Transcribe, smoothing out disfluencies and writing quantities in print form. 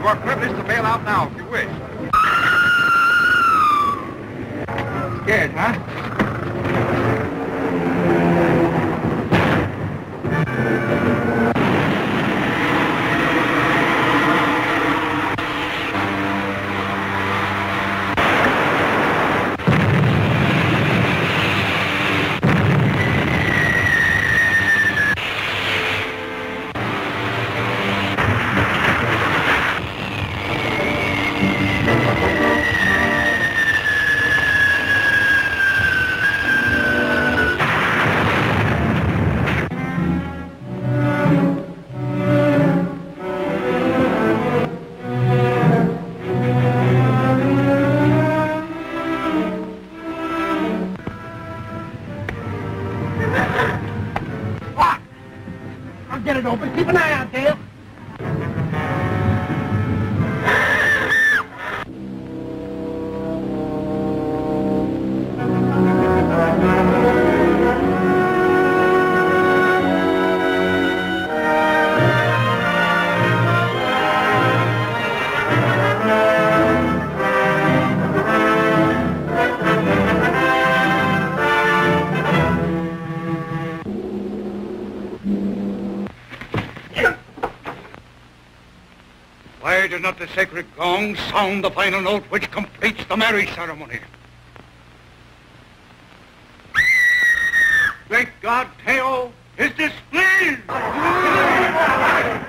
You are privileged to bail out now if you wish. Scared, huh? Get it open. Keep an eye out, Dale. Why does not the sacred gong sound the final note which completes the marriage ceremony? Great God, Teo is displeased!